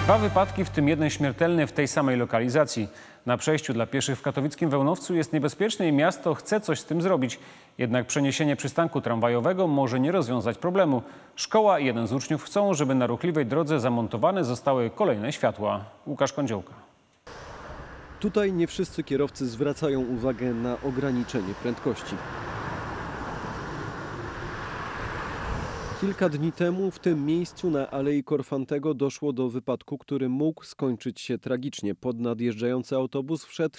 Dwa wypadki, w tym jeden śmiertelny w tej samej lokalizacji. Na przejściu dla pieszych w katowickim Wełnowcu jest niebezpieczne i miasto chce coś z tym zrobić. Jednak przeniesienie przystanku tramwajowego może nie rozwiązać problemu. Szkoła i jeden z uczniów chcą, żeby na ruchliwej drodze zamontowane zostały kolejne światła. Łukasz Kądziołka. Tutaj nie wszyscy kierowcy zwracają uwagę na ograniczenie prędkości. Kilka dni temu w tym miejscu na Alei Korfantego doszło do wypadku, który mógł skończyć się tragicznie. Pod nadjeżdżający autobus wszedł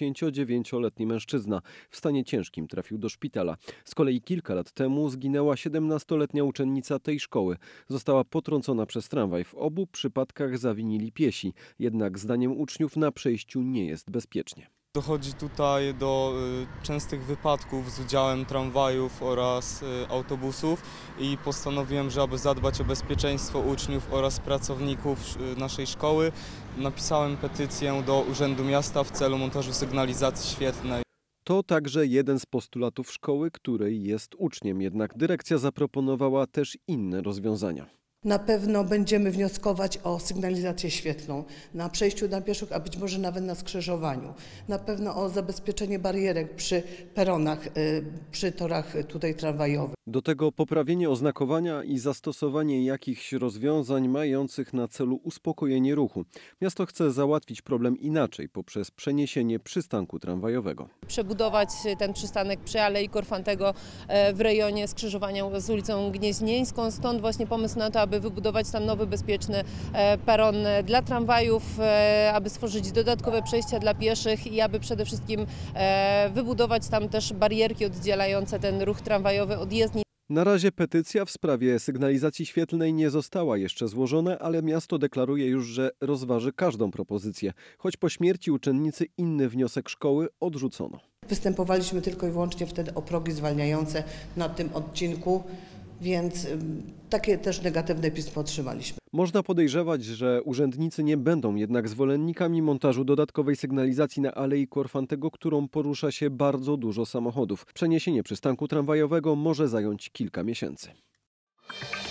69-letni mężczyzna. W stanie ciężkim trafił do szpitala. Z kolei kilka lat temu zginęła 17-letnia uczennica tej szkoły. Została potrącona przez tramwaj. W obu przypadkach zawinili piesi. Jednak zdaniem uczniów na przejściu nie jest bezpiecznie. Dochodzi tutaj do częstych wypadków z udziałem tramwajów oraz autobusów i postanowiłem, że aby zadbać o bezpieczeństwo uczniów oraz pracowników naszej szkoły, napisałem petycję do Urzędu Miasta w celu montażu sygnalizacji świetlnej. To także jeden z postulatów szkoły, której jest uczniem. Jednak dyrekcja zaproponowała też inne rozwiązania. Na pewno będziemy wnioskować o sygnalizację świetlną na przejściu dla pieszych, a być może nawet na skrzyżowaniu. Na pewno o zabezpieczenie barierek przy peronach, przy torach tutaj tramwajowych. Do tego poprawienie oznakowania i zastosowanie jakichś rozwiązań mających na celu uspokojenie ruchu. Miasto chce załatwić problem inaczej, poprzez przeniesienie przystanku tramwajowego. Przebudować ten przystanek przy Alei Korfantego w rejonie skrzyżowania z ulicą Gnieźnieńską. Stąd właśnie pomysł na to, aby wybudować tam nowy, bezpieczny peron dla tramwajów, aby stworzyć dodatkowe przejścia dla pieszych i aby przede wszystkim wybudować tam też barierki oddzielające ten ruch tramwajowy od jezdni. Na razie petycja w sprawie sygnalizacji świetlnej nie została jeszcze złożona, ale miasto deklaruje już, że rozważy każdą propozycję. Choć po śmierci uczennicy inny wniosek szkoły odrzucono. Występowaliśmy tylko i wyłącznie wtedy o progi zwalniające na tym odcinku, więc takie też negatywne pismo otrzymaliśmy. Można podejrzewać, że urzędnicy nie będą jednak zwolennikami montażu dodatkowej sygnalizacji na Alei Korfantego, którą porusza się bardzo dużo samochodów. Przeniesienie przystanku tramwajowego może zająć kilka miesięcy.